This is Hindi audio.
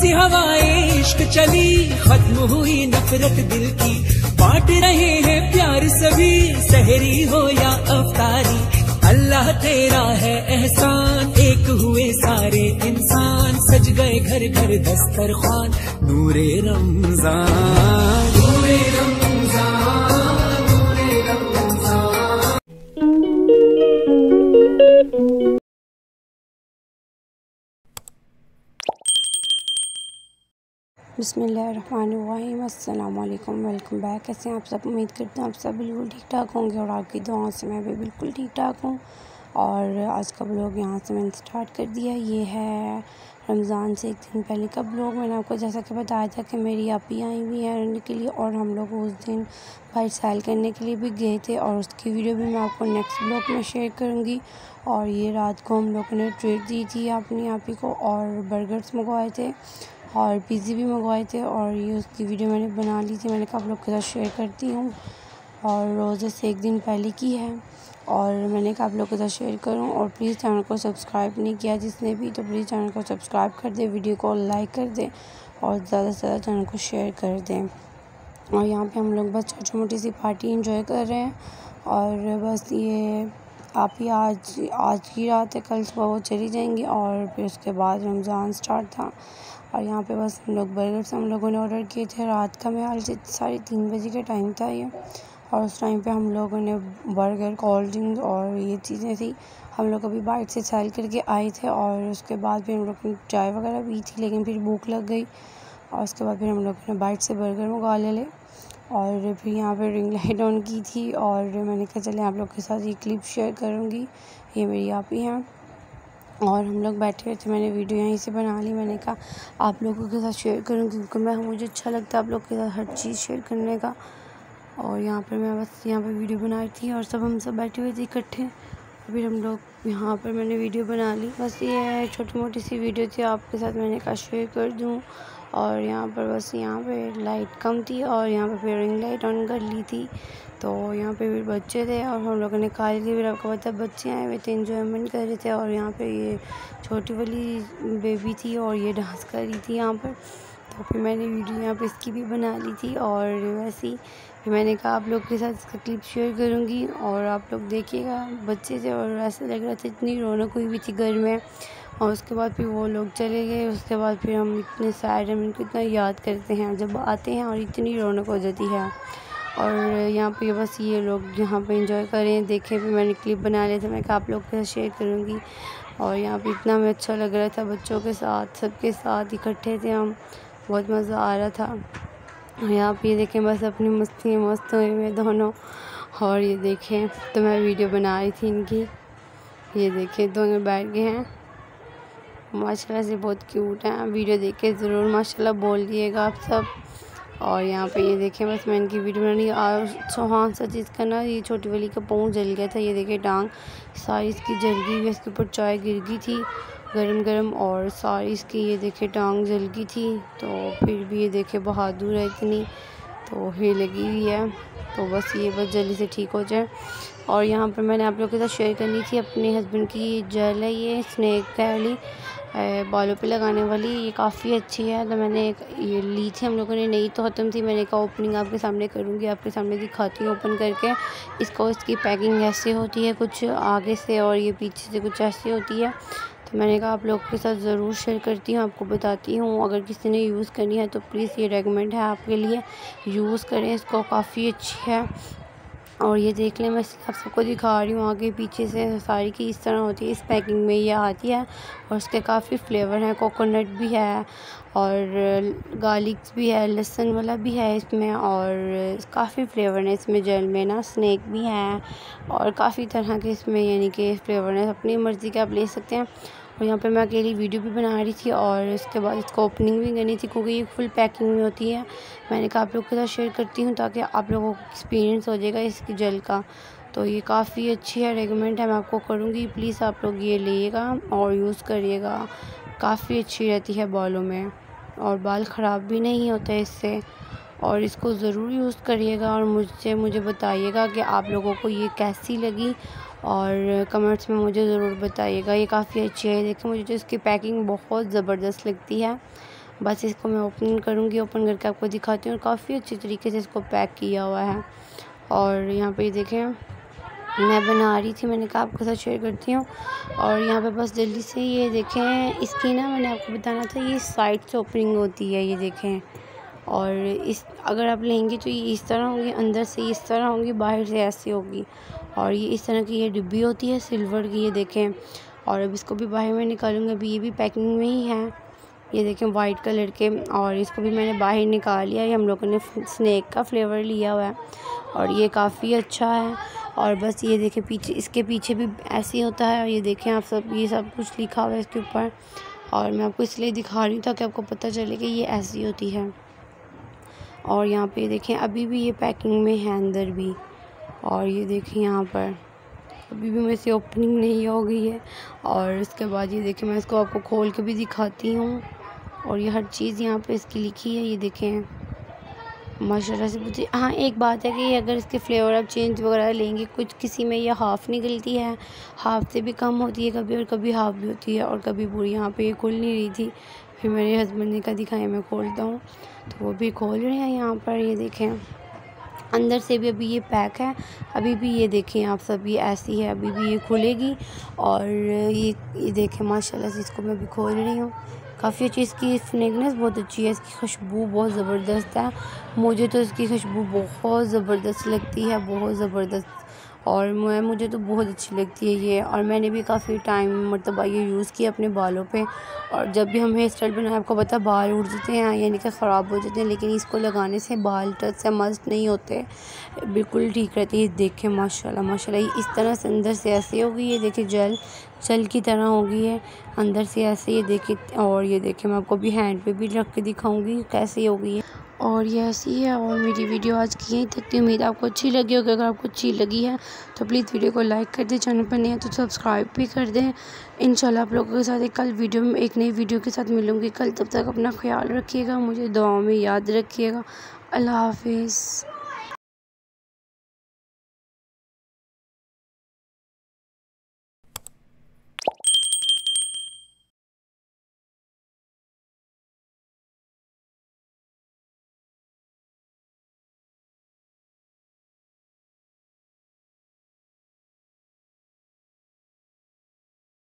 सी हवाएं इश्क चली, खत्म हुई नफरत दिल की, बांट रहे हैं प्यार सभी, सहरी हो या अफ्तारी। अल्लाह तेरा है एहसान, एक हुए सारे इंसान, सज गए घर घर दस्तरखान, नूरे रमजान, नूरे रमजान, नूरे रमजान। बिस्मिल्लाहिर्रहमानिर्रहीम, अस्सलाम वालेकुम, वेलकम बैक। कैसे हैं आप सब? उम्मीद करते हैं आप सब बिल्कुल ठीक ठाक होंगे और आपकी दुआओं से मैं भी बिल्कुल ठीक ठाक हूँ। और आज का ब्लॉग यहाँ से मैंने स्टार्ट कर दिया। ये है रमज़ान से एक दिन पहले का ब्लॉग। मैंने आपको जैसा कि बताया था कि मेरी आपी आई हुई है रहने के लिए, और हम लोग उस दिन बाहर सैर करने के लिए भी गए थे, और उसकी वीडियो भी मैं आपको नेक्स्ट ब्लॉग में शेयर करूँगी। और ये रात को हम लोगों ने ट्रीट दी थी अपनी आपी को, और बर्गर्स मंगवाए थे और पिज़्ज़ा भी मंगवाए थे, और ये उसकी वीडियो मैंने बना ली थी। मैंने कहा आप लोग के साथ शेयर करती हूँ, और रोज़े से एक दिन पहले की है, और मैंने कहा आप लोग के साथ शेयर करूँ। और प्लीज़ चैनल को सब्सक्राइब नहीं किया जिसने भी, तो प्लीज़ चैनल को सब्सक्राइब कर दें, वीडियो को लाइक कर दें और ज़्यादा से ज़्यादा चैनल को शेयर कर दें। और यहाँ पे हम लोग बस छोटी मोटी सी पार्टी एंजॉय कर रहे हैं, और बस ये आप ही आज की रात है, कल सुबह वो चली जाएंगी, और फिर उसके बाद रमज़ान स्टार्ट था। और यहाँ पे बस हम लोग बर्गर्स हम लोगों ने ऑर्डर किए थे। रात का मेरे हाल से 3:30 बजे का टाइम था ये, और उस टाइम पे हम लोगों ने बर्गर, कोल्ड ड्रिंक और ये चीज़ें थी। हम लोग अभी बाइक से सैर करके आए थे, और उसके बाद फिर हम लोग ने चाय वगैरह पी थी, लेकिन फिर भूख लग गई, और उसके बाद फिर हम लोगों ने बाइक से बर्गर मंगा ले। और फिर यहाँ पे रिंग लाइट ऑन की थी, और मैंने कहा चले आप लोग के साथ ये क्लिप शेयर करूँगी। ये मेरी आप ही हैं, और हम लोग बैठे हुए थे, मैंने वीडियो यहीं से बना ली। मैंने कहा आप लोगों के साथ शेयर करूँगी, क्योंकि मुझे अच्छा लगता है आप लोग के साथ हर चीज़ शेयर करने का। और यहाँ पर मैं बस यहाँ पर वीडियो बनाई थी, और हम सब बैठे हुए थे इकट्ठे। फिर हम लोग यहाँ पर मैंने वीडियो बना ली। बस ये है छोटी मोटी सी वीडियो थी आपके साथ, मैंने कहा शेयर कर दूँ। और यहाँ पर बस यहाँ पे लाइट कम थी, और यहाँ पे फिर रिंग लाइट ऑन कर ली थी। तो यहाँ पे भी बच्चे थे, और हम लोगों ने खा ली थी। फिर आपको पता बच्चे आए हुए थे, एंजॉयमेंट कर रहे थे। और यहाँ पे ये छोटी वाली बेबी थी, और ये डांस कर रही थी यहाँ पर। तो फिर मैंने वीडियो यहाँ पे इसकी भी बना ली थी, और वैसे ही फिर मैंने कहा आप लोग के साथ इसका क्लिप शेयर करूँगी, और आप लोग देखिएगा। बच्चे थे, और ऐसा लग रहा था इतनी रौनक हुई भी थी घर में। और उसके बाद फिर वो लोग चले गए। उसके बाद फिर हम इतने सारे, हम इनको इतना याद करते हैं जब आते हैं, और इतनी रौनक हो जाती है। और यहाँ पे बस ये लोग यहाँ पे एंजॉय कर रहे हैं। देखे भी मैंने क्लिप बना लिया था, मैं कहा आप लोग के साथ शेयर करूँगी। और यहाँ पे इतना हमें अच्छा लग रहा था, बच्चों के साथ सबके साथ इकट्ठे थे हम, बहुत मज़ा आ रहा था। और यहाँ पे ये देखें बस अपनी मस्ती में मस्त हुए हुए दोनों। और ये देखें तो मैं वीडियो बना रही थी इनकी, ये देखें दोनों बैठ गए हैं, माशाल्लाह से बहुत क्यूट हैं। वीडियो देख के ज़रूर माशाल्लाह बोल दिएगा आप सब। और यहाँ पे ये देखें बस मैं इनकी वीडियो बनानी। और हाँ सच इसका ना, ये छोटी वाली का पाँव जल गया था, ये देखें टांग सारी इसकी जल गई, इसके ऊपर चाय गिर गई थी गरम गरम, और सारी इसकी ये देखें टांग जल गई थी। तो फिर भी ये देखें बहादुर है इतनी, तो ये लगी हुई है। तो बस ये बस जल्दी से ठीक हो जाए। और यहाँ पर मैंने आप लोगों के साथ शेयर करनी थी अपने हस्बैंड की जेल है, ये स्नैक वाली बालों पे लगाने वाली, ये काफ़ी अच्छी है। तो मैंने ये ली थी हम लोगों ने, नई तो ख़त्म थी। मैंने कहा ओपनिंग आपके सामने करूँगी, आपके सामने दिखाती हूँ ओपन करके इसको। इसकी पैकिंग ऐसे होती है कुछ आगे से, और ये पीछे से कुछ ऐसी होती है। तो मैंने कहा आप लोगों के साथ ज़रूर शेयर करती हूँ, आपको बताती हूँ। अगर किसी ने यूज़ करनी है तो प्लीज़ ये रेकमेंड है आपके लिए, यूज़ करें इसको, काफ़ी अच्छी है। और ये देख लें, मैं आप सबको दिखा रही हूँ आगे पीछे से सारी की इस तरह होती है, इस पैकिंग में ये आती है। और इसके काफ़ी फ्लेवर हैं, कोकोनट भी है, और गार्लिक्स भी है, लहसुन वाला भी है इसमें, और काफ़ी फ्लेवर है इसमें। जेल में ना स्नैक भी है, और काफ़ी तरह के इसमें यानी कि फ्लेवर है, अपनी मर्ज़ी के आप ले सकते हैं। और यहाँ पे मैं अकेली वीडियो भी बना रही थी, और इसके बाद इसको ओपनिंग भी करनी थी, क्योंकि ये फुल पैकिंग में होती है। मैंने कहा आप लोग के साथ शेयर करती हूँ ताकि आप लोगों को एक्सपीरियंस हो जाएगा इसकी जेल का। तो ये काफ़ी अच्छी है, रेकमेंड है, मैं आपको करूँगी। प्लीज़ आप लोग ये लीजिएगा और यूज़ करिएगा, काफ़ी अच्छी रहती है बालों में, और बाल ख़राब भी नहीं होते इससे। और इसको ज़रूर यूज़ करिएगा, और मुझे बताइएगा कि आप लोगों को ये कैसी लगी, और कमेंट्स में मुझे ज़रूर बताइएगा। ये काफ़ी अच्छी है, देखिए मुझे तो इसकी पैकिंग बहुत ज़बरदस्त लगती है। बस इसको मैं ओपन करूँगी, ओपन करके आपको दिखाती हूँ। और काफ़ी अच्छी तरीके से इसको पैक किया हुआ है। और यहाँ पे देखें मैं बना रही थी, मैंने कहा आपके साथ शेयर करती हूँ। और यहाँ पे बस जल्दी से ये देखें, इसकी ना मैंने आपको बताना था, ये साइड से ओपनिंग होती है, ये देखें। और इस अगर आप लेंगे तो ये इस तरह होगी, अंदर से इस तरह होगी, बाहर से ऐसी होगी। और ये इस तरह की ये डिब्बी होती है सिल्वर की, ये देखें। और अब इसको भी बाहर में निकालूंगी, अभी ये भी पैकिंग में ही है, ये देखें वाइट कलर के। और इसको भी मैंने बाहर निकाल लिया। ये हम लोगों ने स्नैक का फ्लेवर लिया हुआ है और ये काफ़ी अच्छा है। और बस ये देखें पीछे, इसके पीछे भी ऐसे होता है। और ये देखें आप सब, ये सब कुछ लिखा हुआ है इसके ऊपर। और मैं आपको इसलिए दिखा रही हूँ ताकि आपको पता चले कि ये ऐसी होती है। और यहाँ पे देखें अभी भी ये पैकिंग में है अंदर भी। और ये देखें यहाँ पर अभी भी मेरे से ओपनिंग नहीं हो गई है। और इसके बाद ये देखें मैं इसको आपको खोल के भी दिखाती हूँ। और ये हर चीज़ यहाँ पे इसकी लिखी है, ये देखें माशाल्लाह से। मुझे हाँ एक बात है कि अगर इसके फ्लेवर आप चेंज वगैरह लेंगे, कुछ किसी में ये हाफ़ निकलती है, हाफ़ से भी कम होती है कभी, और कभी हाफ़ भी होती है, और कभी पूरी। यहाँ पे ये खुल नहीं रही थी, फिर मेरे हस्बैंड ने कहा दिखाएं मैं खोलता हूँ, तो वो भी खोल रहे हैं यहाँ पर। ये देखें अंदर से भी अभी ये पैक है, अभी भी ये देखें आप सब, ये ऐसी है, अभी भी ये खुलेगी। और ये देखें माशाल्लाह से, इसको मैं अभी खोल रही हूँ। काफ़ी अच्छी इसकी फ्रेगनेंस बहुत अच्छी है, इसकी खुशबू बहुत ज़बरदस्त है। मुझे तो इसकी खुशबू बहुत ज़बरदस्त लगती है, बहुत ज़बरदस्त। और मुझे तो बहुत अच्छी लगती है ये। और मैंने भी काफ़ी टाइम मरतबा ये यूज़ किया अपने बालों पे। और जब भी हम हेयर स्टाइल बनाए, आपको पता बाल उड़ जाते हैं, यानी कि ख़राब हो जाते हैं, लेकिन इसको लगाने से बाल टच से मस्त नहीं होते, बिल्कुल ठीक रहते हैं। ये देखें माशाल्लाह माशाल्लाह, ये इस तरह से अंदर से ऐसे होगी, ये देखें जल की तरह होगी है अंदर से ऐसे, ये देखें। और ये देखें मैं आपको भी हैंड पे भी रख के दिखाऊंगी कैसे होगी है। और ये ऐसी है। और मेरी वीडियो आज की यहीं तक थी, उम्मीद आपको अच्छी लगी होगी। अगर आपको अच्छी लगी है तो प्लीज़ वीडियो को लाइक कर दें, चैनल पर नहीं है तो सब्सक्राइब भी कर दें। इंशाल्लाह आप लोगों के साथ एक नई वीडियो के साथ मिलूँगी कल। तब तक अपना ख्याल रखिएगा, मुझे दुआओं में याद रखिएगा। अल्लाह हाफिज़।